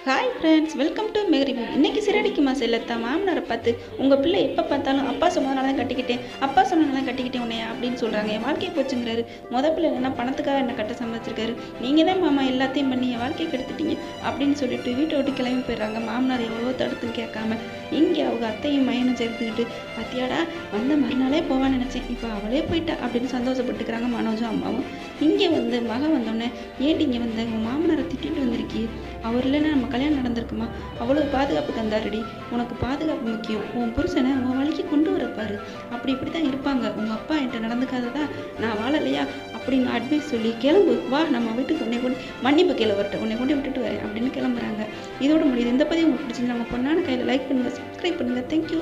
Hi friends, welcome to மெகரிவி. இன்றைக்கி சிறடிக்குமா செல்லத்தா மாமனாரை பார்த்து, உங்கள் பிள்ளை எப்போ பார்த்தாலும் அப்பா சொன்னதுனால தான் கட்டிக்கிட்டேன், அப்பா சொன்னதுனால தான் கட்டிக்கிட்டேன் உன்னையா அப்படின்னு சொல்கிறாங்க. என் வாழ்க்கையை போச்சுங்கிறாரு. பிள்ளை என்ன பணத்துக்காக என்ன கட்ட சம்பாதிச்சிருக்காரு. நீங்கள் தான் மாமா எல்லாத்தையும் பண்ணி என் வாழ்க்கையை கெடுத்துட்டீங்க அப்படின்னு சொல்லிட்டு வீட்டை விட்டு கிளம்பி போயிடுறாங்க. மாமனார் எவ்வளோ தடுத்துன்னு கேட்காம இங்கே அவங்க அத்தையும் மையனும் சேர்த்துக்கிட்டு, பத்தியாடா வந்த மறுநாளே போவான்னு நினச்சேன், இப்போ அவளே போயிட்டா அப்படின்னு சந்தோஷப்பட்டுக்கிறாங்க மனோஜும் அம்மாவும். இங்கே மகன் வந்தோடனே, ஏன்டி இங்கே வந்த உங்கள் மாமனாரை திட்டிட்டு வந்திருக்கி, அவர் இல்லைன்னா நம்ம கல்யாணம் நடந்திருக்குமா, அவ்வளோ பாதுகாப்பு தந்தாருடி, உனக்கு பாதுகாப்பு முக்கியம், உன் புருஷனை உன் வழிக்கு கொண்டு வரப்பாரு, இப்படி தான் இருப்பாங்க, உங்கள் அப்பா என்கிட்ட நடந்துக்காததா நான் வாழலையா அப்படின்னு அட்வைஸ் சொல்லி, கிளம்பு வா நம்ம வீட்டுக்கு உன்னை கொண்டு மன்னிப்பு கீழே வரட்டும், உன்னை கொண்டு விட்டுட்டு வரேன் அப்படின்னு கிளம்புறாங்க. இதோட முடியுது. இந்த பதிவு உங்களுக்கு பிடிச்சிருந்தா நம்ம பொண்ணான கையில் லைக் பண்ணுங்கள், சப்ஸ்கிரைப் பண்ணுங்கள். தேங்க்யூ.